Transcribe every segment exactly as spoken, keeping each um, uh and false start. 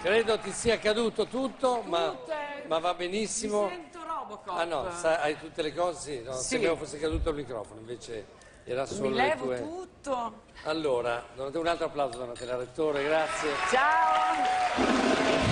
Credo ti sia caduto tutto, ma, ma va benissimo. Mi sento Robocop. Ah no, sa, hai tutte le cose? Sì, no, Sì. sembrava fosse caduto il microfono, invece era solo Mi le levo tue... tutto. Allora, un altro applauso Donatella Rettore, grazie. Ciao.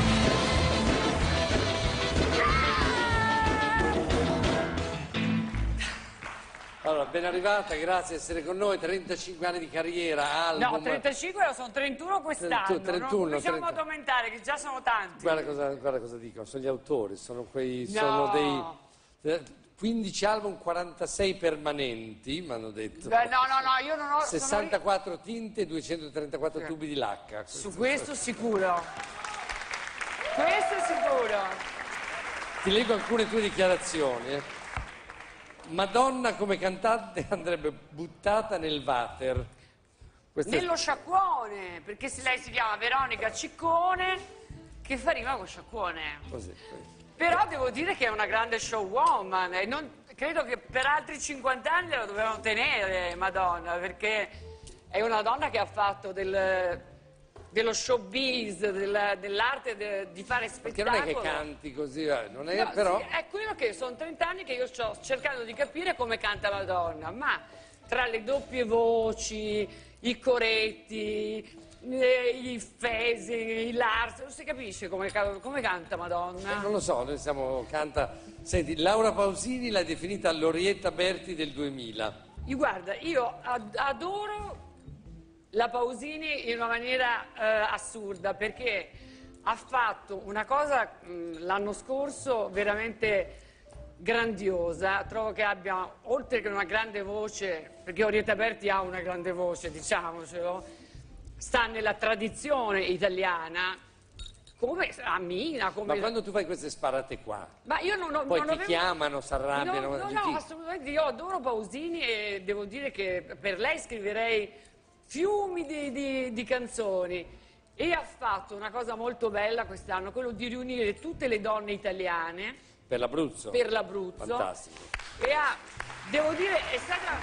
Allora, ben arrivata, grazie di essere con noi, trentacinque anni di carriera, album... No, trentacinque, sono trentuno quest'anno, trentuno, non cominciamo trenta. ad aumentare, che già sono tanti. Guarda cosa, guarda cosa dicono, sono gli autori, sono quei... No. sono dei... quindici album, quarantasei permanenti, mi hanno detto. Beh, no, no, no, io non ho... sessantaquattro sono... tinte e duecentotrentaquattro sì. tubi di lacca. Su questo sicuro. Questo sicuro. Ti leggo alcune tue dichiarazioni. Eh. Madonna come cantante andrebbe buttata nel water. Questa Nello è... sciacquone, perché se lei si chiama Veronica Ciccone, che fa rima con sciacquone. Così, così. Però devo dire che è una grande showwoman e non, credo che per altri cinquanta anni la dovevano tenere Madonna, perché è una donna che ha fatto del, dello showbiz, del, dell'arte de, di fare spettacolo. Perché non è che canti così, eh, non è No, però... sì, è quello che sono trenta anni che io sto cercando di capire come canta Madonna, ma tra le doppie voci, i coretti... i fesi, i lars, non si capisce come, come canta Madonna. Eh, non lo so, noi siamo, canta... Senti, Laura Pausini l'ha definita l'Orietta Berti del duemila. Io, guarda, io ad adoro la Pausini in una maniera eh, assurda, perché ha fatto una cosa l'anno scorso veramente grandiosa. Trovo che abbia, oltre che una grande voce, perché Orietta Berti ha una grande voce, diciamocelo, sta nella tradizione italiana, come Amina, come... Ma quando tu fai queste sparate qua, ma io non ho, poi non ti avevo... chiamano, si arrabbiano... No, no, no, no, assolutamente, io adoro Pausini e devo dire che per lei scriverei fiumi di, di, di canzoni, e ha fatto una cosa molto bella quest'anno, quello di riunire tutte le donne italiane Per l'Abruzzo? Per l'Abruzzo. Fantastico. E ha, devo dire, è stata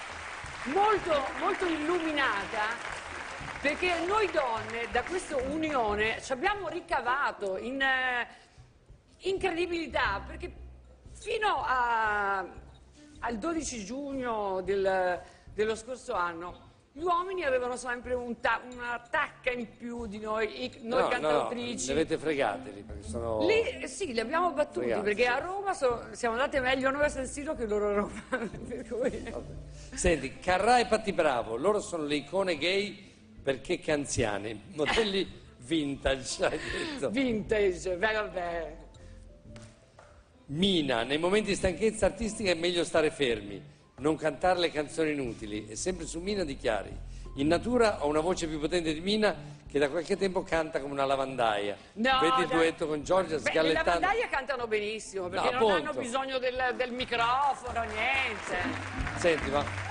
molto, molto illuminata, perché noi donne da questa unione ci abbiamo ricavato in eh, incredibilità, perché fino a, al dodici giugno del, dello scorso anno gli uomini avevano sempre un ta una tacca in più di noi, i, noi no, cantautrici. No, li avete fregati lì, perché sono... Lì, sì, li abbiamo battuti, fregati, perché sì. A Roma so, siamo andate meglio noi a San Siro che loro a Roma. Per cui... Senti, Carrà e Patti Bravo, loro sono le icone gay perché che anziani, modelli vintage, hai detto. Vintage, beh, vabbè. Mina, nei momenti di stanchezza artistica è meglio stare fermi, non cantare le canzoni inutili. E sempre su Mina dichiari: in natura ho una voce più potente di Mina, che da qualche tempo canta come una lavandaia. No, vedi il da... duetto con Giorgia sgallettando. Le lavandaie cantano benissimo, perché no, non appunto. hanno bisogno del, del microfono, niente. Senti, ma